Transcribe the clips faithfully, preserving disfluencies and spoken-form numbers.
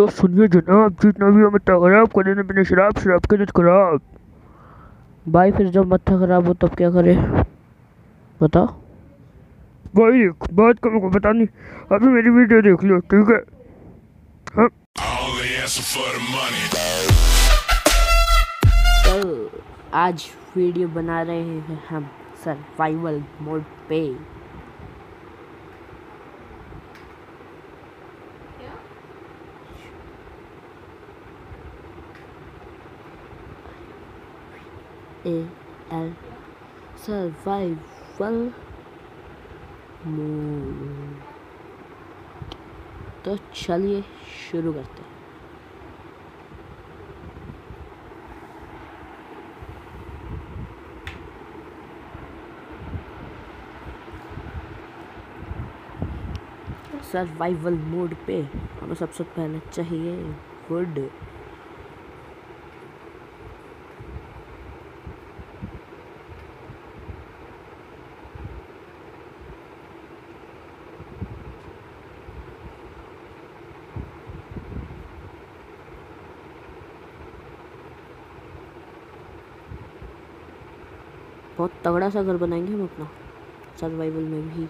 तो सुनिए जनाब, जितना भी हमें खराब कर देने बिना शराब शराब के तो खराब। भाई फिर जब मत्था खराब हो तब क्या करे, बताओ। भाई देख, बात का मेरे को पता नहीं, अभी मेरी वीडियो देख लो, ठीक है? हाँ तो आज वीडियो बना रहे हैं हम सर्वाइवल मोड पे। A L survival mode. तो चलिए शुरू करते हैं। सर्वाइवल मोड पे हमें सबसे पहले चाहिए वुड। बहुत तगड़ा सा घर बनाएंगे हम अपना सर्वाइवल में भी।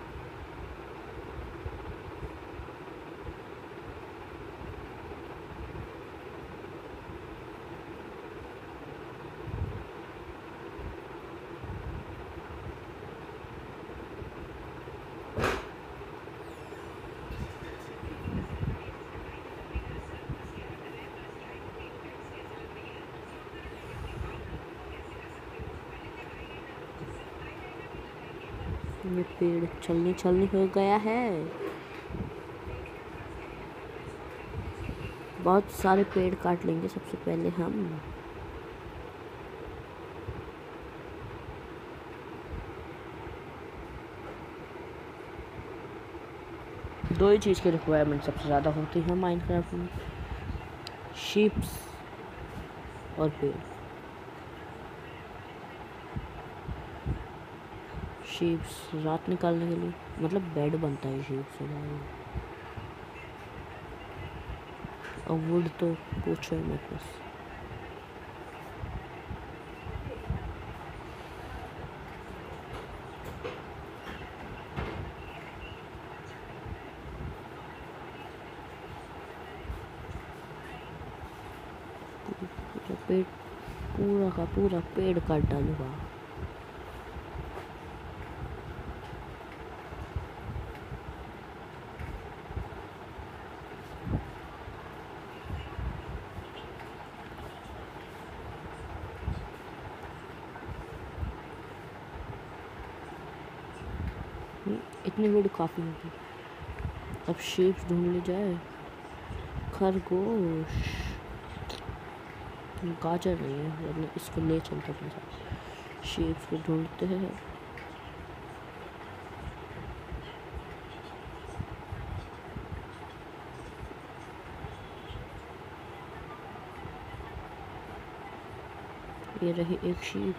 ये पेड़ चलने चलने हो गया है। बहुत सारे पेड़ काट लेंगे सबसे पहले हम। दो ही चीज़ की रिक्वायरमेंट सबसे ज़्यादा होती है माइनक्राफ्ट में, शीप्स और पेड़। शीप्स रात निकालने के लिए, मतलब बेड बनता है शीप्स से भाई। और वुड तो पूछो ही मत बस। पूरा पेड़, पूरा का पूरा पेड़ काट डालूंगा। इतनी वुड काफ़ी होगी। अब शेप्स ढूंढ ली जाए। खरगोश, गाजर नहीं है, वरना इसको ले चलते अपने साथ। शेप्स को ढूंढते हैं। ये रही एक शीप।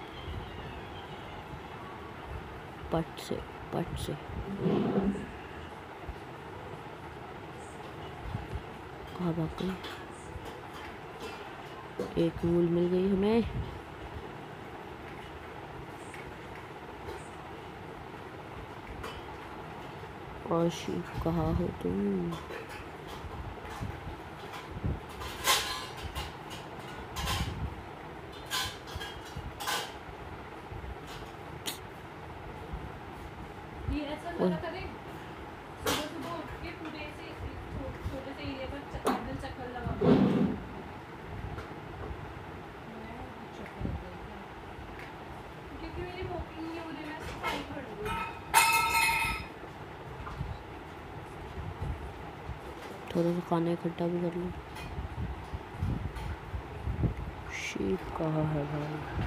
पट से पट से कहाँ भाग गई? एक वूल मिल गई हमें। और शीप कहाँ हो तुम? थोड़ा सा खाना इकट्ठा भी कर लो। शीप कहाँ है भाई?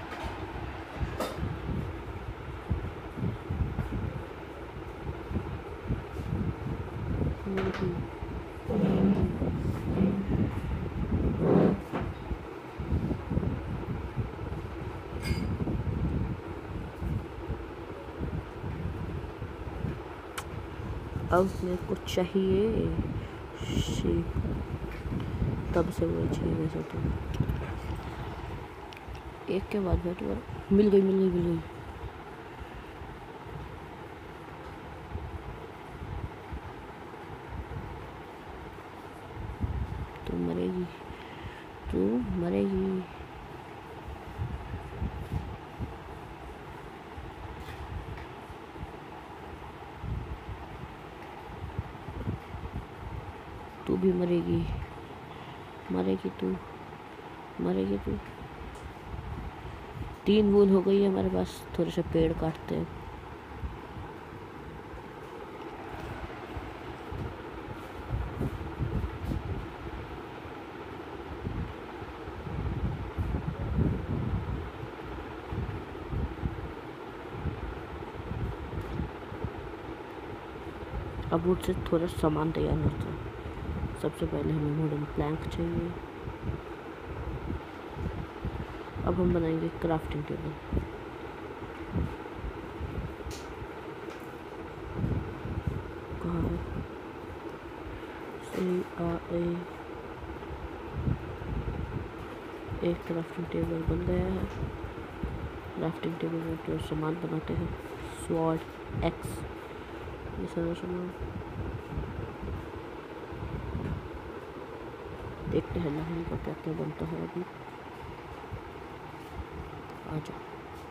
अब मेरे को चाहिए शीप। तब से वही चाहिए वैसे तो। एक के बाद बैठ कर मिल गई मिल गई मिल गई। तू मरेगी तू मरेगी। तू भी मरेगी मरेगी तू मरेगी तू। तीन बूंद हो गई है हमारे पास। थोड़े से पेड़ काटते हैं। अब मुझसे थोड़ा सामान तैयार होता है। सबसे पहले हमें वुडन प्लैंक चाहिए। अब हम बनाएंगे क्राफ्टिंग टेबल। कहाँ है? सी आ ए एक क्राफ्टिंग टेबल बन गया है। क्राफ्टिंग टेबल में जो सामान बनाते हैं, स्वॉर्ड, एक्स, ये सारा सामान। देखते हैं लकड़ी का क्या क्या बनता है अभी। आ जाओ।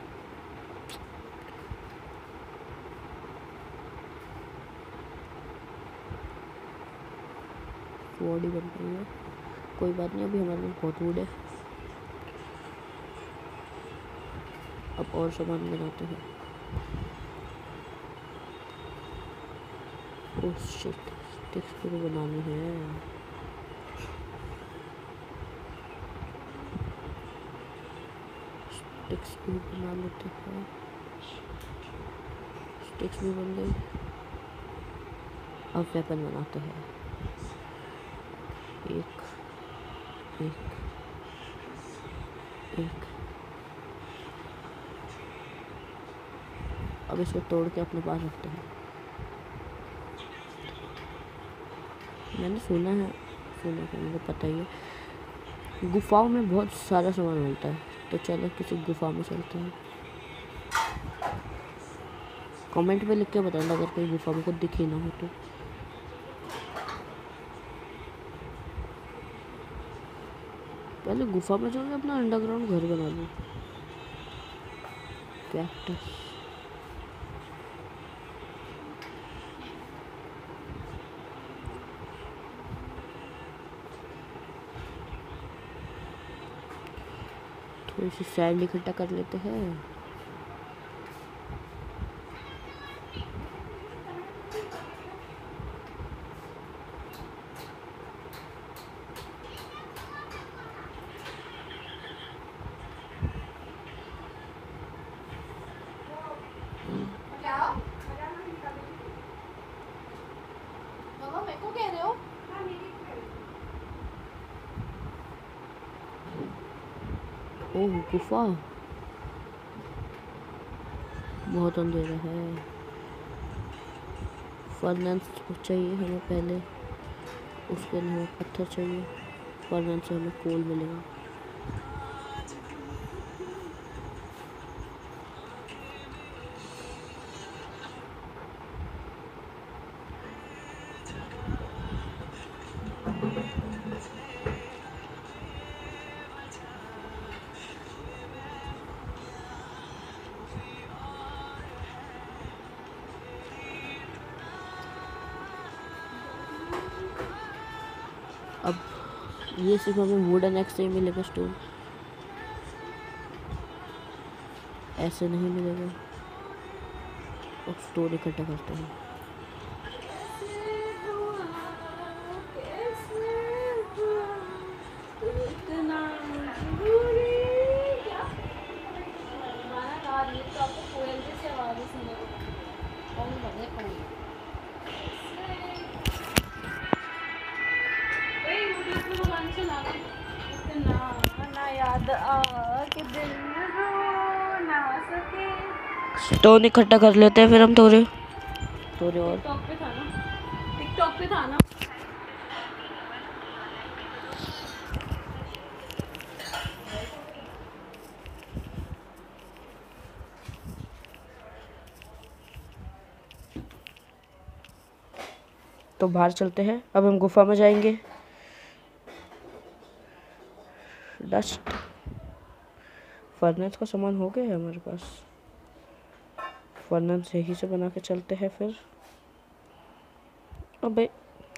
स्वॉर्ड ही बन रही है, कोई बात नहीं। अभी हमारे पास बहुत वुड है। अब और सामान बनाते हैं। ओह शिट, स्टिक्स पूरे बनाने हैं। स्टिक्स भी बना लेते हैं। स्टिक्स भी बन गई। अब वेपन बनाते हैं। एक एक एक अब इसको तोड़ के अपने पास रखते हैं। मैंने सुना है सुना है मुझे पता ही है, गुफाओं में बहुत सारा सामान मिलता है। तो चलो किसी गुफा में चलते हैं। कमेंट में लिख के बताना अगर कोई गुफा में को दिखी ना हो तो। पहले गुफा में जाके अपना अंडरग्राउंड घर बना लूँ। कैक्टस थोड़ी सी सैंड इकट्ठा कर लेते हैं। ओह गुफा बहुत अंधेरा है। फर्नेस चाहिए हमें पहले, उसके लिए हमें पत्थर चाहिए। फर्नेस से हमें कोल मिलेगा। अब ये सिर्फ हमें वुडन एक्स से ही मिलेगा स्टोन, ऐसे नहीं मिलेगा। अब स्टोन इकट्ठा करते हैं। स्टोन इकट्ठा कर लेते हैं फिर हम थोड़े थोड़े और। टिकटॉक पे था ना टिकटॉक पे था ना तो बाहर चलते हैं। अब हम गुफा में जाएंगे। डस्ट फर्नेस का सामान हो गया है हमारे पास। फर्नेस यहीं से बना के चलते हैं फिर। अबे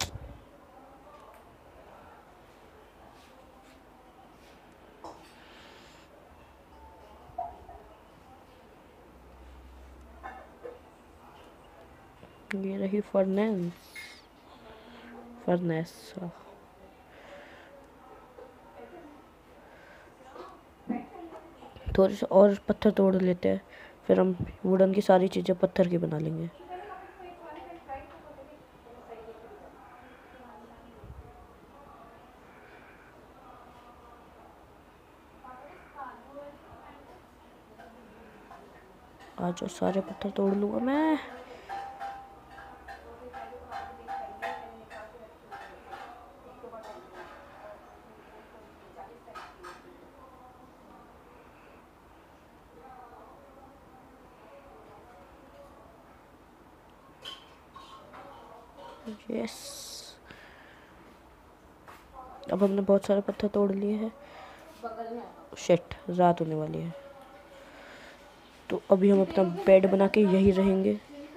ये रही फर्नेस। फर्नेस थोड़े से और पत्थर तोड़ लेते हैं, फिर हम वुडन की सारी चीज़ें पत्थर की बना लेंगे। आज सारे पत्थर तोड़ लूँगा मैं। यस, अब हमने बहुत सारे पत्थर तोड़ लिए हैं। शिट, रात होने वाली है, तो अभी हम अपना बेड बना के यही रहेंगे।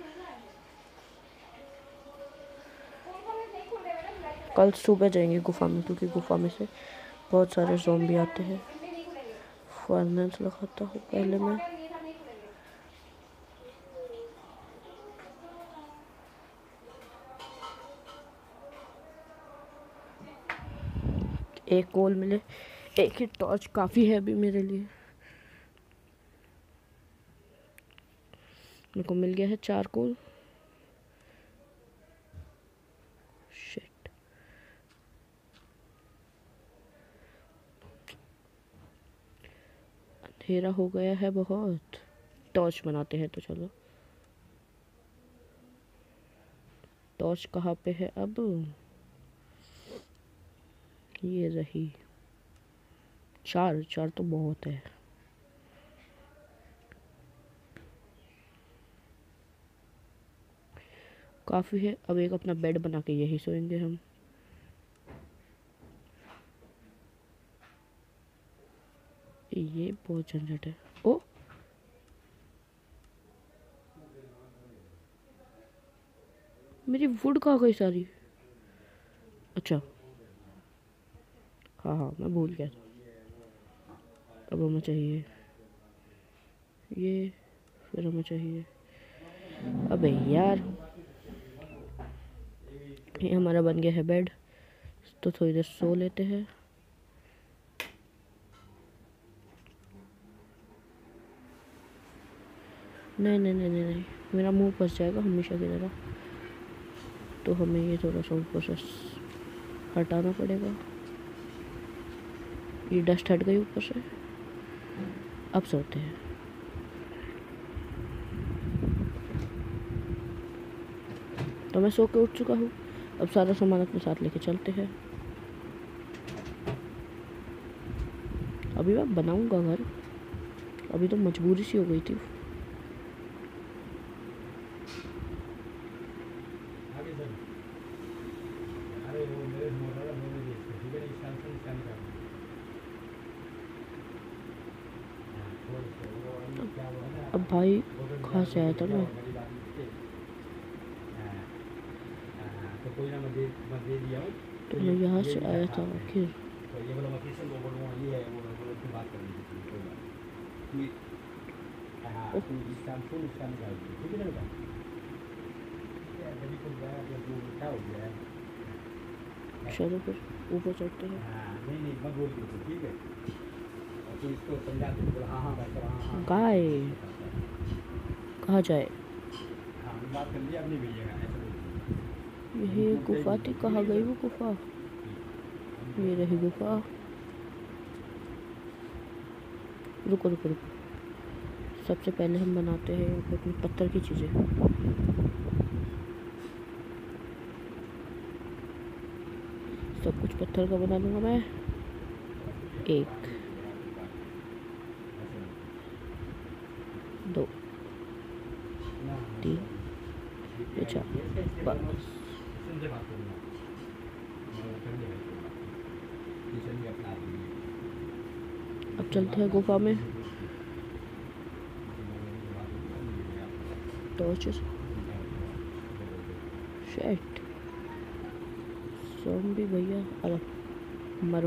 कल सुबह जाएंगे गुफा में, क्योंकि गुफा में से बहुत सारे ज़ॉम्बी आते हैं। फर्नेस लगाता हूँ पहले मैं। एक कोल मिले, एक ही टॉर्च काफ़ी है अभी मेरे लिए। मेरे को मिल गया है चार कोल। शिट, अंधेरा हो गया है बहुत। टॉर्च बनाते हैं तो चलो। टॉर्च कहाँ पे है अब? ये रही। चार चार तो बहुत है। काफ़ी है। अब एक अपना बेड बना के यही सोएंगे हम। ये बहुत झंझट है। ओ, मेरी वुड कहाँ गई सारी? अच्छा, हाँ हाँ, मैं भूल गया था। अब हमें चाहिए ये, फिर हमें चाहिए। अबे यार, ये हमारा बन गया है बेड, तो थोड़ी देर सो लेते हैं। नहीं नहीं नहीं नहीं नहीं, मेरा मुंह फंस जाएगा हमेशा की तरह, तो हमें ये थोड़ा सा ऊपर से हटाना पड़ेगा। ये डस्ट हट गई ऊपर से। अब सोते हैं। तो मैं सो के उठ चुका हूँ। अब सारा सामान अपने साथ लेके चलते हैं। अभी मैं बनाऊंगा घर, अभी तो मजबूरी सी हो गई थी। अब भाई कहाँ से आया था मैं? तो मैं यहाँ से आया था आखिर। चलो फिर ऊपर चढ़ते हैं। गाय कहाँ जाए? यही गुफा थी, कहाँ गई वो गुफा? ये रही गुफा। रुको रुको रुको, सबसे पहले हम बनाते हैं अपनी पत्थर की चीज़ें। सब कुछ पत्थर का बना लूँगा मैं। एक, दो, तीन, चार, बस। अब चलते हैं गुफा में। टॉर्चेस, शिट, ज़ॉम्बी भैया, अरे मरो।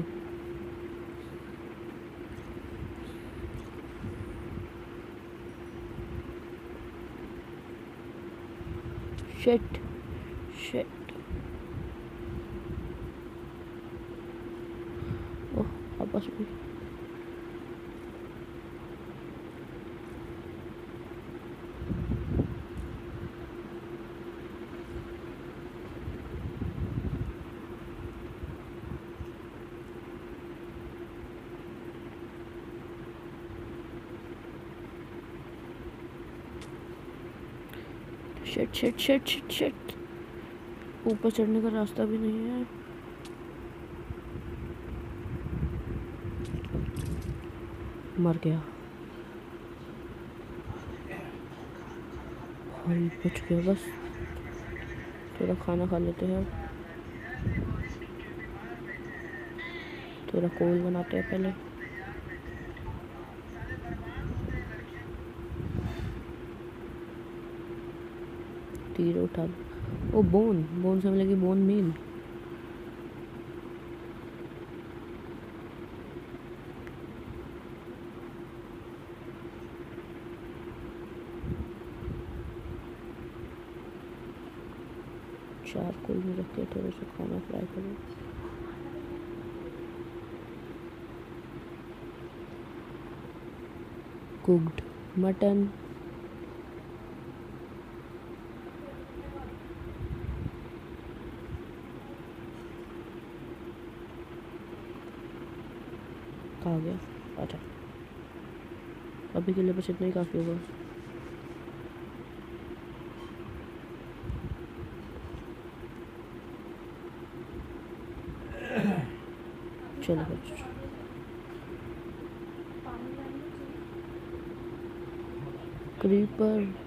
शिट शिट, ओह आपस में। Shit shit shit shit shit, ऊपर चढ़ने का रास्ता भी नहीं है। मर गया भाई, बच गया। बस थोड़ा खाना खा लेते हैं, थोड़ा कोल बनाते हैं पहले। तीर उठा, ओ बोन, बोन से मिलेगी बोन मील। चार कोल में रख के थोड़ा सा खाना फ्राई करो। कुक्ड मटन, आ गया। अच्छा, अभी के लिए बस इतना ही काफ़ी होगा। चलो बच्चों, क्रीपर,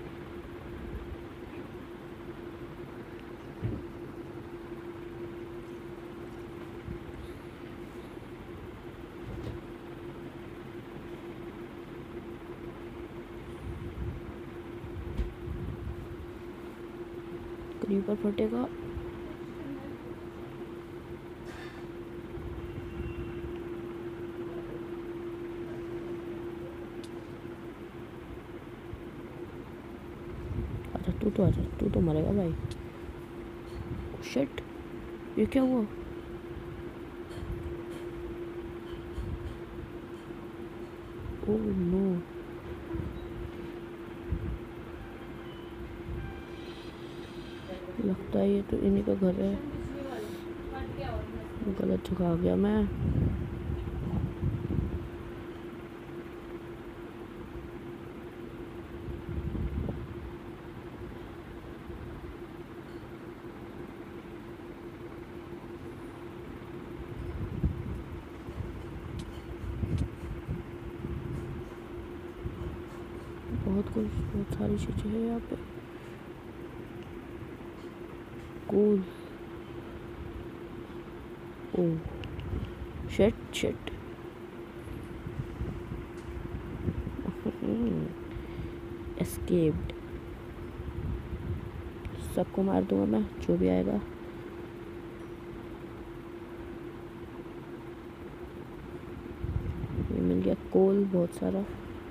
क्रीपर फटेगा। अच्छा तू तो आजा, तू तो मरेगा भाई। शिट, ये क्या हुआ? ओह नो, लगता है ये तो इन्हीं का घर है। गलत जगह आ गया मैं। बहुत कुछ, बहुत सारी चीज़ें हैं यहाँ पे। Cool, oh shit shit, escaped. सबको मार दूंगा मैं, जो भी आएगा। ये मिल गया कोल बहुत सारा।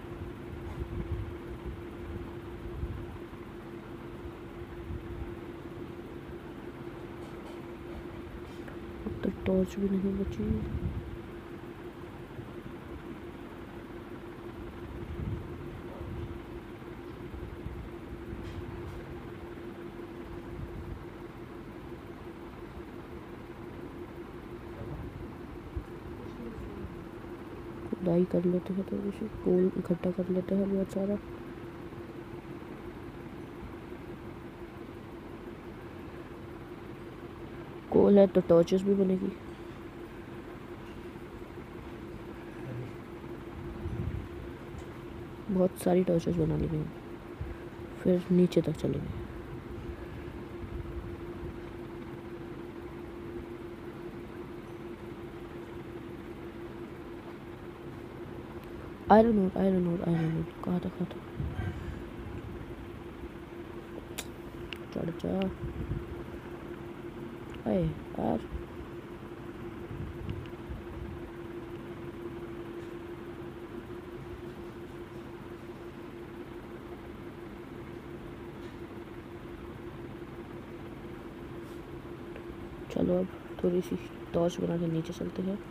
अब तक टॉर्च भी नहीं बची। खुदाई कर लेते हैं, थोड़ी सी कोल इकट्ठा कर लेते हैं बहुत सारा। कोल है तो टॉर्चेस भी बनेगी। बहुत सारी टॉर्चेस बना ली गई, फिर नीचे तक चलेंगे। आयरन और आयरन और आयरन और कहाँ था कहाँ था चढ़ जा। अरे यार चलो अब थोड़ी सी टॉर्च बना के नीचे चलते हैं।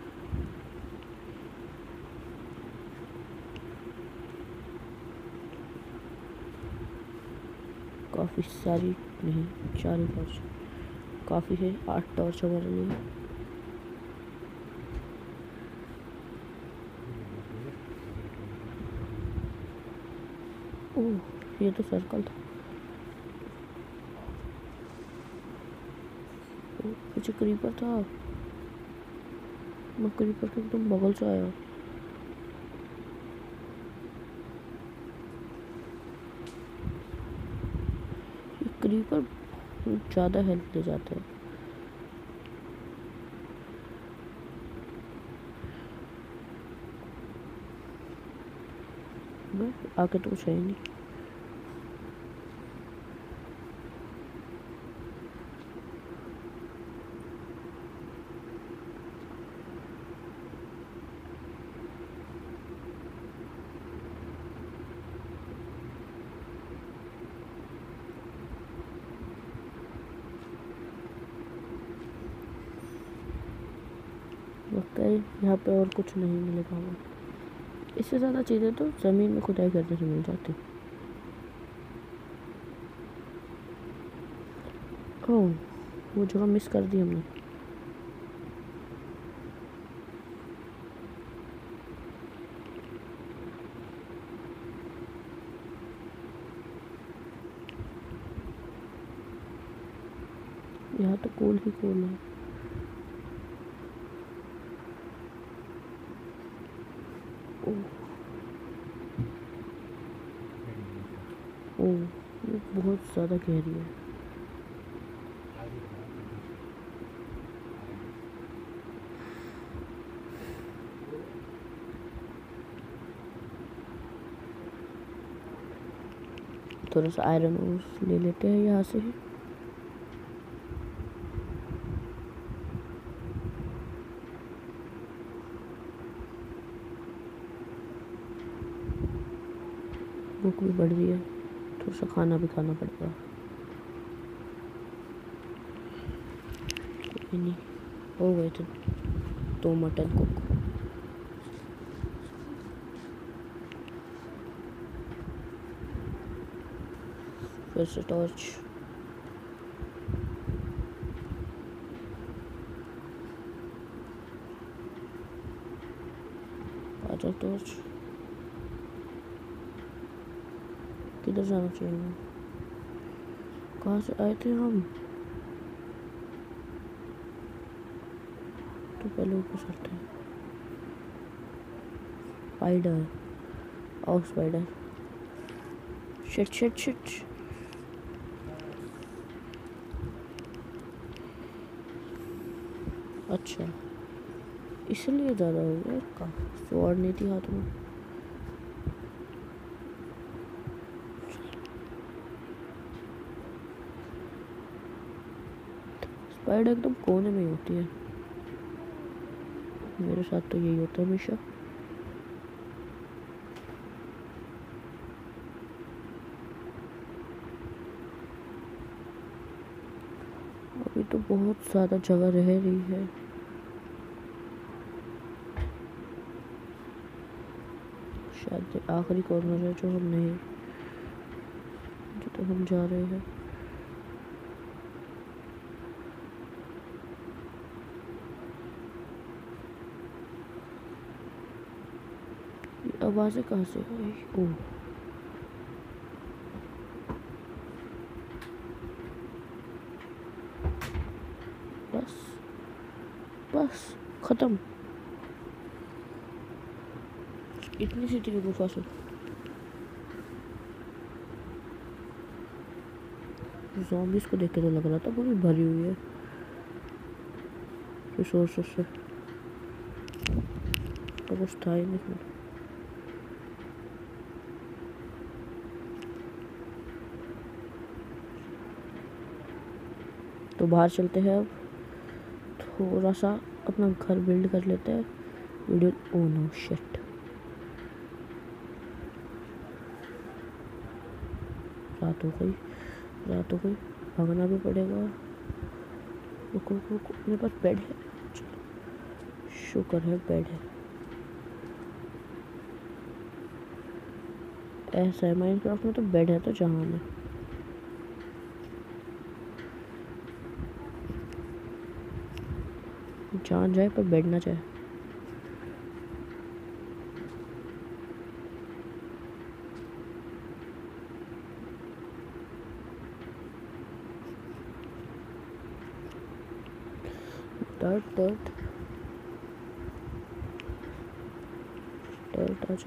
काफ़ी सारी नहीं चार ही टॉर्च काफ़ी है, आठ टॉर्च हमारे लिए। ओह ये तो सर्कल था। पीछे क्रीपर था, मैं क्रीपर के एकदम बगल से आया। ये क्रीपर ज़्यादा हेल्प ले जाते हैं। आके तो कुछ है ही नहीं। लगता है यहाँ पे और कुछ नहीं मिलेगा हमें। इससे ज़्यादा चीज़ें तो ज़मीन में खुदाई करने से मिल जाती। ओह वो जगह मिस कर दी हमने। यहाँ तो कूल ही कूल है। ओह ओह ये बहुत ज़्यादा गहरी है। थोड़ा सा आयरन और ले लेते हैं यहाँ से ही। भूख भी बढ़ रही है, थोड़ा सा खाना भी खाना पड़ेगा। कोई नहीं हो गए थे दो मटन कुक। फिर से टॉर्च। आजा टॉर्च। किधर जाना चाहिए? कहाँ से आए थे हम? तो पहले ऊपर चलते हैं। स्पाइडर और स्पाइडर शिट शिट शिट। अच्छा इसलिए ज़्यादा हो गया इसका। स्वॉर्ड नहीं थी हाथ में। स्पाइडर एकदम कोने में ही होती है। मेरे साथ तो यही होता है हमेशा। अभी तो बहुत ज़्यादा जगह रह रही है। शायद आखिरी कॉर्नर है जो हम नहीं जो तो हम जा रहे हैं। आवाज़ें कहाँ से आई? ओह बस बस ख़त्म। इतनी सी थी गुफा से। ज़ॉम्बीज़ को देख के तो लग रहा था पूरी भरी हुई है रिसोर्सेस से। तो कुछ था ही नहीं। तो बाहर चलते हैं अब, थोड़ा सा अपना घर बिल्ड कर लेते हैं। वीडियो ओ नो शिट, रात हो गई, रात हो गई, भागना भी पड़ेगा। रुको रुको रुको, मेरे पास बेड है, चलो शुक्र है बेड है। ऐसा है माइनक्राफ्ट में तो बेड है तो जहाँ में जान जाए पर बेड ना जाए। डर्ट डर्ट डर्ट आजा।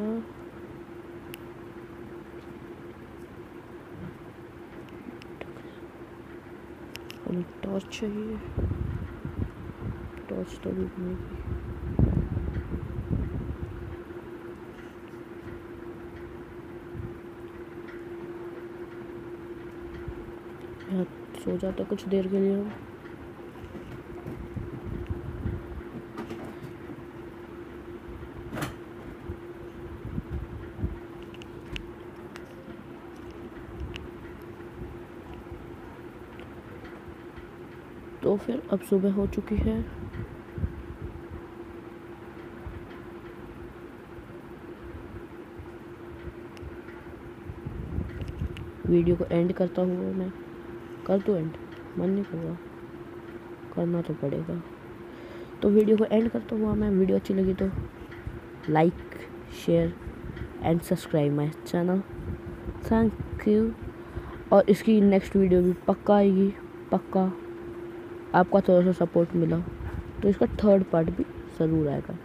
हमें टॉर्च चाहिए, टॉर्च तो भी बनेगी। यहाँ सो जाते कुछ देर के लिए हम। तो फिर अब सुबह हो चुकी है। वीडियो को एंड करता हुआ मैं कर दूँ एंड, मन नहीं कर रहा, करना तो पड़ेगा। तो वीडियो को एंड करता हुआ मैं, वीडियो अच्छी लगी तो like share and subscribe my channel, thank you. और इसकी नेक्स्ट वीडियो भी पक्का आएगी, पक्का। आपका थोड़ा सा सपोर्ट मिला तो इसका थर्ड पार्ट भी ज़रूर आएगा।